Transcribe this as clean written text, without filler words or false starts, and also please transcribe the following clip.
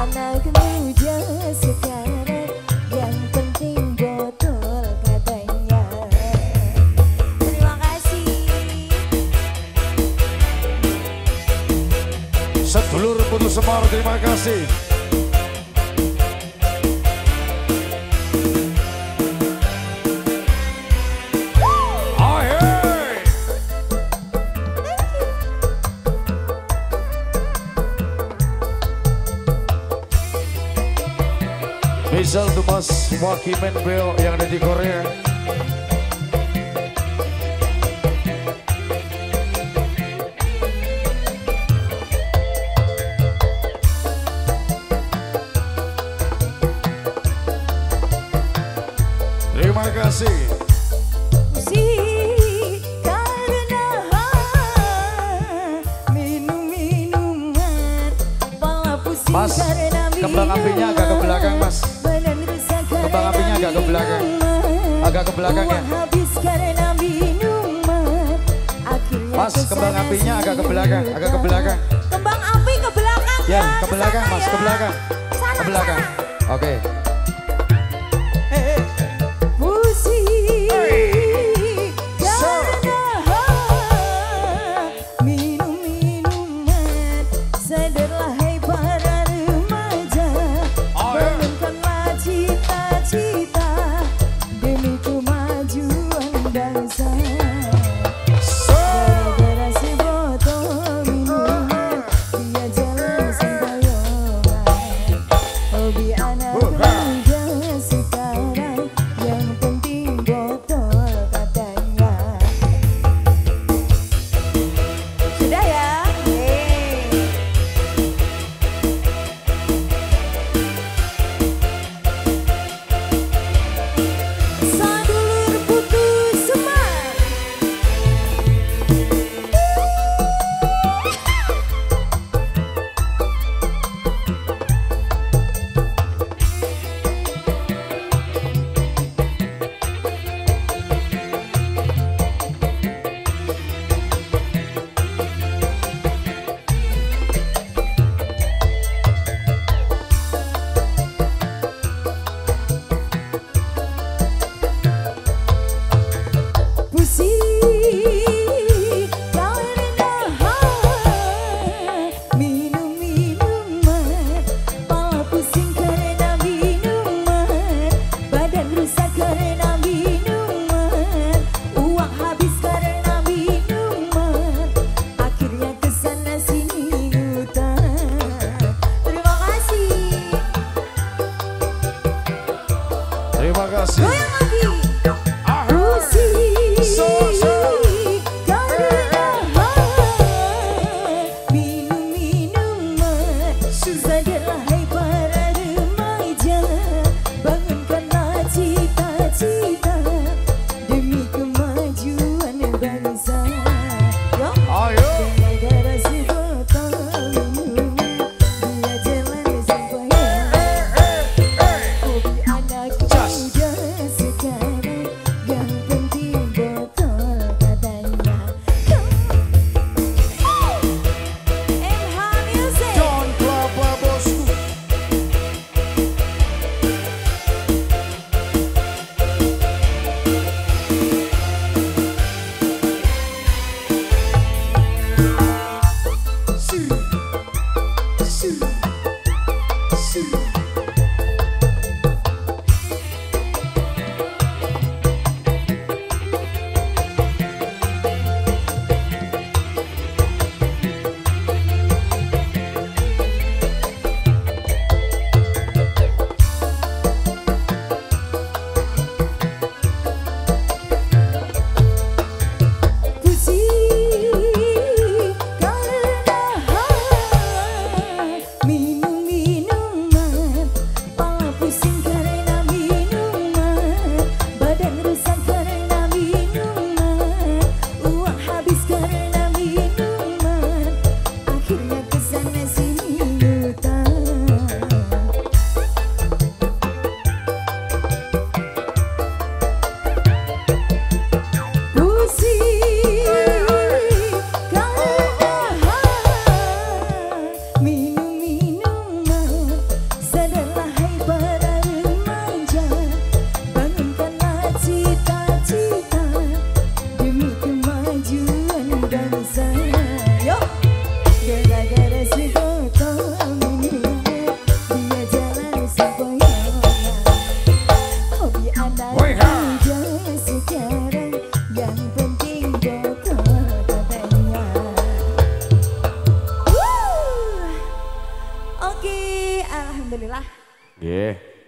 anak muda sekarang, yang penting botol katanya. Terima kasih. Sedulur Putu Semar, terima kasih. Misal tuh Mas Wakimen Bel yang ada di Korea. Terima kasih. Mas, kembang apinya agak ke belakang, Mas. Kembang apinya agak ke belakang. Agak ke belakang ya. Mas, kembang apinya agak ke belakang, agak ke belakang. Kembang api ke belakang ya. Ke belakang, Mas, ke belakang. Ke belakang. Oke. jarang, yang penting botol katanya. Oke, alhamdulillah. Yeah.